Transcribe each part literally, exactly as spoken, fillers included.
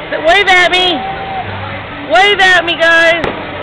Wave at me! Wave at me, guys!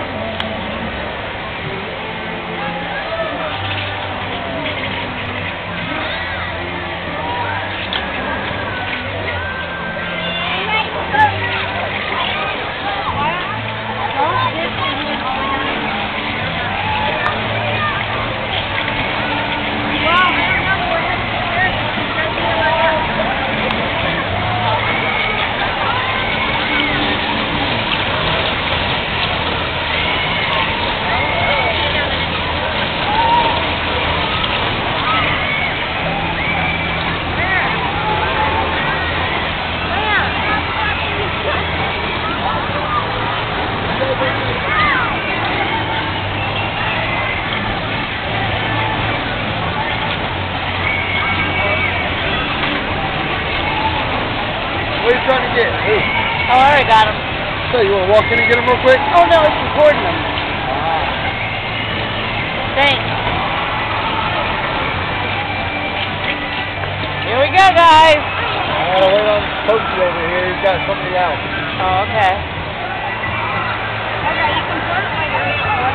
What are you trying to get? Who? Oh, I already got him. So you want to walk in and get him real quick? Oh, no, it's recording them. Ah. Thanks. Here we go, guys. I gotta wait on Coachy over here. He's got something else. Oh, okay. Okay, you can flirt later.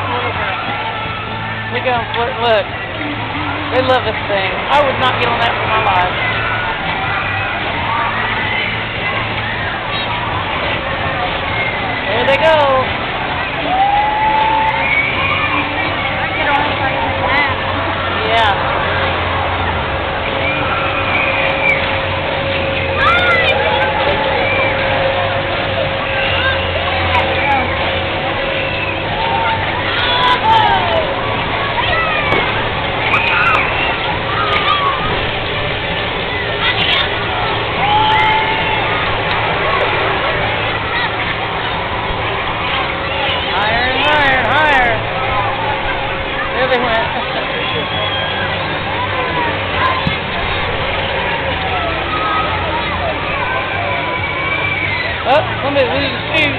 Look at them flirt. Look. They love this thing. I would not get on that for my life. There they go. I get on if I even that. Yeah. They went. Oh, somebody loses shoes.